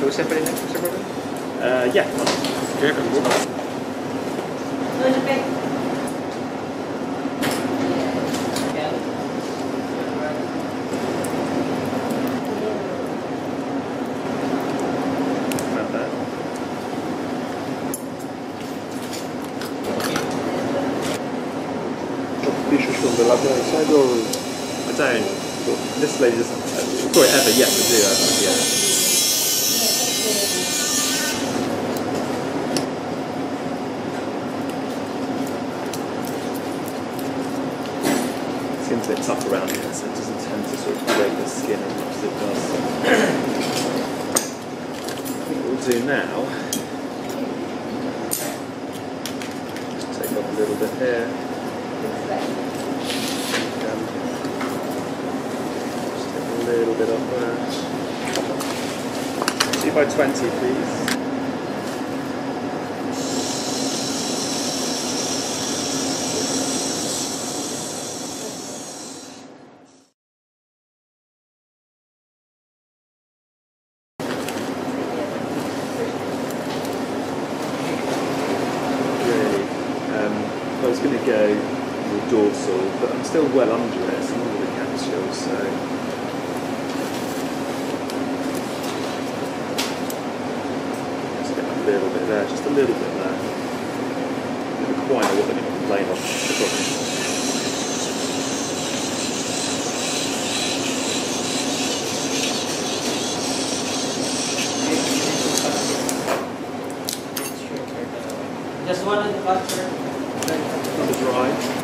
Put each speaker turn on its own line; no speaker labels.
Shall we separate it next, Mr. Brother?
Yeah.
Okay, everyone.
Tissues on the lateral side or?
I don't. This lady doesn't probably ever yet to do that. Yeah. Skin's a bit tough around here, so it doesn't tend to sort of break the skin as much as it does. I think what we'll do now, just take off a little bit here. Just take a little bit off there. 2 by 20, please. I was going to go the dorsal, but I'm still well under it, so I'm under the capsule, so just get a little bit there, just a little bit there. Never quite know what they're going to complain of.
Just one in the culture.
Another dry.